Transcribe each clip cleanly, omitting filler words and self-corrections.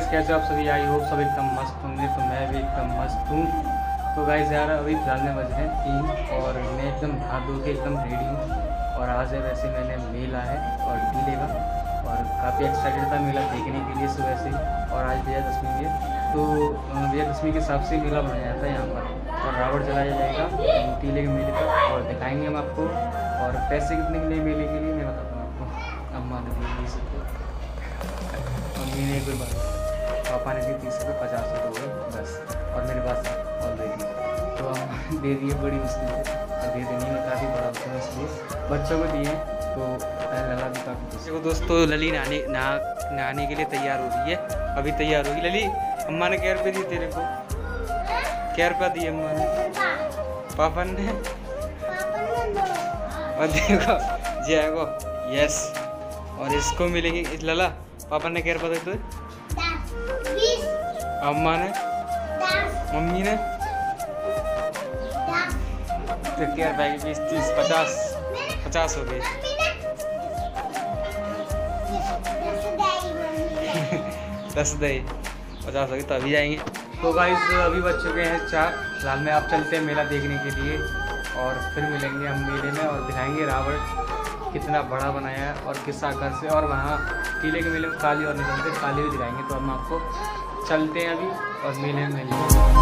Guys कैसे आप सभी, आई होप सब एकदम मस्त होंगे। तो मैं भी एकदम मस्त हूँ। तो गाइस यार अभी फिलहाल में बज रहे हैं 3 और मैं एकदम नहा धो के एकदम रेडी हूँ। और आज है वैसे मैंने मेला है और टीले का, और काफ़ी एक्साइटेड था मेला देखने के लिए सुबह से। और आज विजयदशमी है, तो विजयदशमी के हिसाब से मेला बनाया जाता है यहाँ पर, और रावण जलाया जाएगा टीले के मेले का, और दिखाएंगे हम आपको। और पैसे कितने के लिए मेले के लिए मैं बताता हूँ आपको। अम्मा ने दी 20 रुपये, मम्मी ने कोई बात, पापा ने दी 30 रुपये, 50 रुपये हो गए बस। और मेरे पास ऑलरेडी तो हम दे दिए बड़ी मुश्किल से, और दे देने में काफ़ी बड़ा होता है इसलिए बच्चों को दिए। तो लला भी काफ़ी खुश। देखो दोस्तों, लली नहाने के लिए तैयार हो रही है, अभी तैयार होगी। लली, अम्मा ने क्या रुपये दिए तेरे को? क्या रुपया दिए अम्मा ने? पापा ने? और देखो जाएगो, यस। और इसको मिलेगी लला। पापा ने क्या रुपया दिए? 20। अम्मा ने? 10। मम्मी ने? 10। तो क्या रुपये? 20, 30, 50 हो गए। 10 दही 50 हो गए, तो अभी जाएंगे। तो गाइस अभी बज चुके हैं 4। फिलहाल में आप चलते हैं मेला देखने के लिए, और फिर मिलेंगे हम मेले में और दिखाएंगे रावण कितना बड़ा बनाया है और किस आकार से। और वहाँ टीले के मेले में काली और निकलते काली भी दिखाएंगे। तो हम आपको चलते हैं अभी और मेले में मिलेंगे।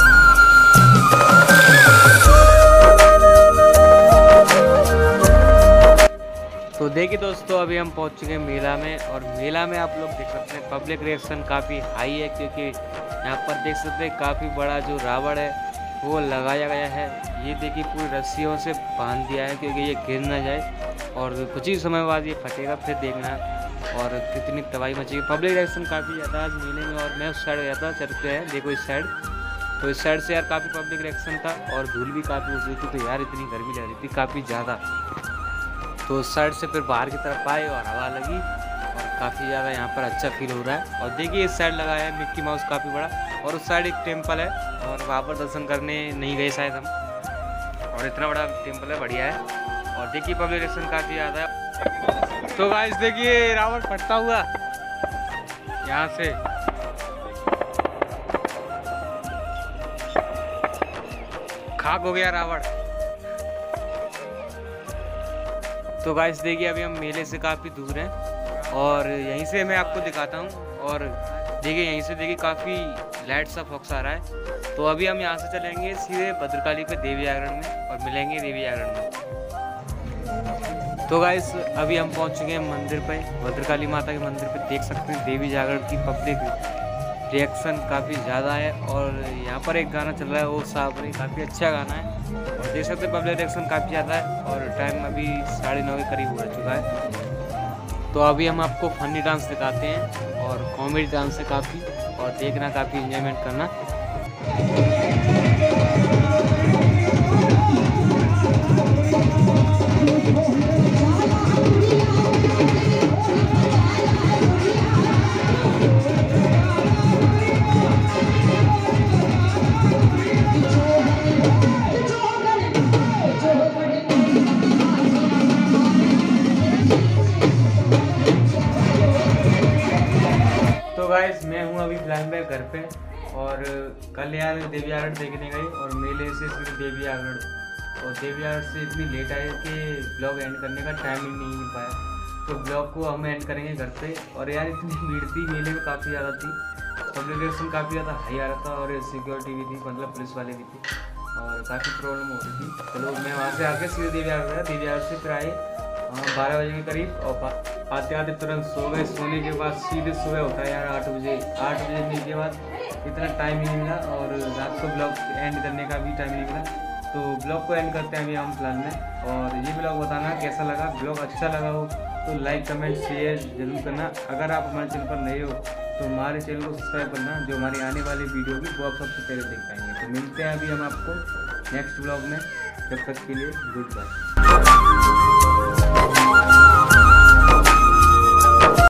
तो देखिए दोस्तों, अभी हम पहुंच चुके हैं मेला में, और मेला में आप लोग देख सकते हैं पब्लिक रिएक्शन काफ़ी हाई है, क्योंकि यहाँ पर देख सकते हैं काफ़ी बड़ा जो रावण है वो लगाया गया है। ये देखिए पूरी रस्सियों से बांध दिया है, क्योंकि ये गिर ना जाए, और कुछ ही समय बाद ये फटेगा, फिर देखना। और कितनी तबाही मची। पब्लिक रिएक्शन काफ़ी ज़्यादा आज मेले में। और मैं उस साइड गया था, चलते हैं देखो इस साइड, तो इस साइड से यार काफ़ी पब्लिक रिएक्शन था, और धूल भी काफ़ी उड़ रही थी, तो यार इतनी गर्मी लग रही थी काफ़ी ज़्यादा। तो उस साइड से फिर बाहर की तरफ आए और हवा लगी, और काफ़ी ज़्यादा यहाँ पर अच्छा फील हो रहा है। और देखिए इस साइड लगा है मिक्की माउस काफ़ी बड़ा, और उस साइड एक टेम्पल है, और वहाँ पर दर्शन करने नहीं गए शायद हम, और इतना बड़ा टेम्पल है, बढ़िया है। और देखिए पब्लिक रिएक्शन काफ़ी ज़्यादा है। तो गाइस देखिए रावण फटता हुआ यहाँ से, खाक हो गया रावण। तो गाइस देखिए अभी हम मेले से काफ़ी दूर हैं, और यहीं से मैं आपको दिखाता हूँ। और देखिए यहीं से देखिए काफ़ी लाइट सा फॉक्स आ रहा है। तो अभी हम यहाँ से चलेंगे सीधे भद्रकाली पे देवी जागरण में, और मिलेंगे देवी जागरण में। तो गाइस अभी हम पहुँच चुके हैं मंदिर पे, भद्रकाली माता के मंदिर पे। देख सकते हैं देवी जागरण की पब्लिक रिएक्शन काफ़ी ज़्यादा है, और यहाँ पर एक गाना चल रहा है वो साबरी, काफ़ी अच्छा गाना है। और देख सकते हैं पब्लिक रिएक्शन काफ़ी ज़्यादा है, और टाइम अभी 9:30 के करीब हो चुका है। तो अभी हम आपको फनी डांस दिखाते हैं, और कॉमेडी डांस है काफ़ी, और देखना काफ़ी एंजॉयमेंट करना। तो गाइस मैं हूँ अभी फिलहाल में घर पे, और कल यार देवी जागरण देखने गई, और मेले से फिर देवी जागरण, और देवी जागरण से इतनी लेट आए कि ब्लॉग एंड करने का टाइम ही नहीं मिल पाया। तो ब्लॉग को हम एंड करेंगे घर पे। और यार इतनी भीड़ थी मेले में, काफ़ी ज़्यादा थी, पब्लिक रिएक्शन काफ़ी ज़्यादा हाई आ रहा था, और सिक्योरिटी भी थी, मतलब पुलिस वाले भी थे, और काफ़ी प्रॉब्लम हो रही थी। चलो मैं वहाँ से आके सीधे देवी जागरण गया। देवी जागरण से फिर आए 12 बजे के करीब, और आते आते तुरंत सो गए। सोने के बाद सीधे सुबह होता है यार 8 बजे। 8 बजे के बाद इतना टाइम ही नहीं मिला, और रात को ब्लॉग एंड करने का भी टाइम नहीं मिला। तो ब्लॉग को एंड करते हैं अभी हम प्लान में। और ये ब्लॉग बताना कैसा लगा। ब्लॉग अच्छा लगा हो तो लाइक कमेंट शेयर जरूर करना। अगर आप हमारे चैनल पर नए हो तो हमारे चैनल को सब्सक्राइब करना, जो हमारी आने वाली वीडियो भी वो आप सबसे पहले देख पाएंगे। तो मिलते हैं अभी हम आपको नेक्स्ट ब्लॉग में, जब तक के लिए गुड बाय।